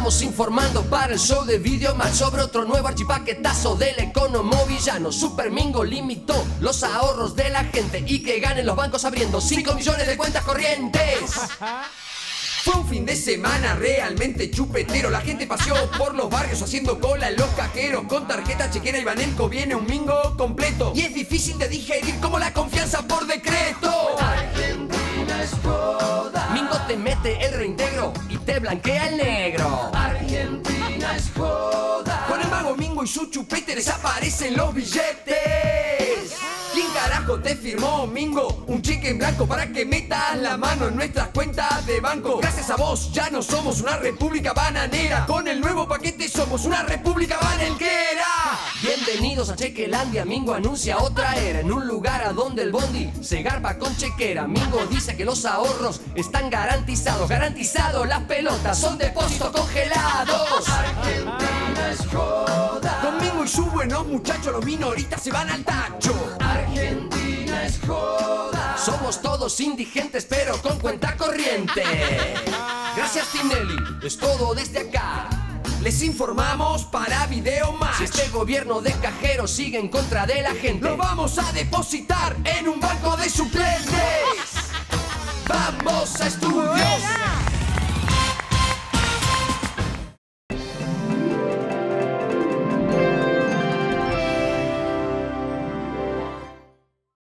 estamos informando para el show de Videomatch sobre otro nuevo archipaquetazo del economovillano. Supermingo limitó los ahorros de la gente y que ganen los bancos abriendo 5 millones de cuentas corrientes. Fue un fin de semana realmente chupetero. La gente paseó por los barrios haciendo cola en los cajeros. Con tarjeta chequera y Banelco viene un mingo completo. Y es difícil de digerir como la confianza por decreto. Argentina es joda. Mingo te mete el reintegro y te blanquea el negro. Argentina es joda. Con el mago Mingo y su chupete desaparecen los billetes. ¿Quién carajo te firmó, Mingo? Un cheque en blanco para que metas la mano en nuestras cuentas de banco. Gracias a vos ya no somos una república bananera. Con el nuevo paquete somos una república banelquera. Bienvenidos a Chequelandia. Mingo anuncia otra era en un lugar a donde el bondi se garpa con chequera. Mingo dice que los ahorros están garantizados. Garantizados, las pelotas son depósitos congelados. Argentina es joda. Con Mingo y sus buenos muchachos los minoristas se van al tacho. Argentina es joda. Somos todos indigentes pero con cuenta corriente. Gracias Tinelli, es todo desde acá. Les informamos para Videomatch. Si este gobierno de cajeros sigue en contra de la gente, lo vamos a depositar en un banco de suplentes. ¡Vamos a estudios!